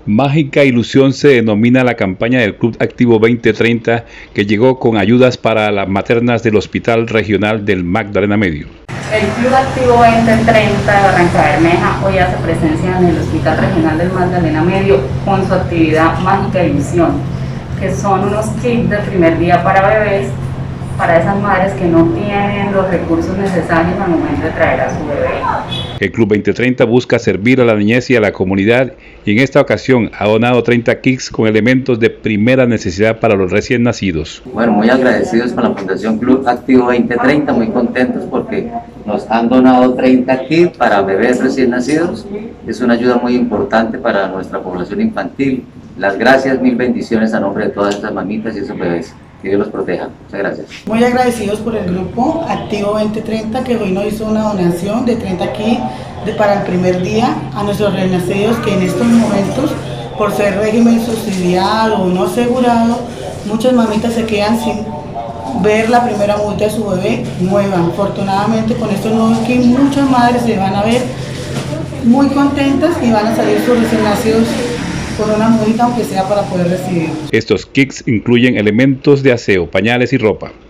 Mágica Ilusión se denomina la campaña del Club Activo 2030 que llegó con ayudas para las maternas del Hospital Regional del Magdalena Medio. El Club Activo 2030 de Barranca Bermeja hoy hace presencia en el Hospital Regional del Magdalena Medio con su actividad Mágica Ilusión, que son unos kits de primer día para bebés, para esas madres que no tienen los recursos necesarios al momento de traer a su bebé. El Club 2030 busca servir a la niñez y a la comunidad y en esta ocasión ha donado 30 kits con elementos de primera necesidad para los recién nacidos. Bueno, muy agradecidos con la Fundación Club Activo 2030, muy contentos porque nos han donado 30 kits para bebés recién nacidos. Es una ayuda muy importante para nuestra población infantil. Las gracias, mil bendiciones a nombre de todas estas mamitas y esos bebés. Que Dios los proteja. Muchas gracias. Muy agradecidos por el grupo Activo 2030 que hoy nos hizo una donación de 30 kits para el primer día a nuestros renacidos que en estos momentos, por ser régimen subsidiado o no asegurado, muchas mamitas se quedan sin ver la primera multa de su bebé nueva. Afortunadamente con estos nuevos kits muchas madres se van a ver muy contentas y van a salir sus recién nacidos con una multa, aunque sea para poder recibir. Estos kits incluyen elementos de aseo, pañales y ropa.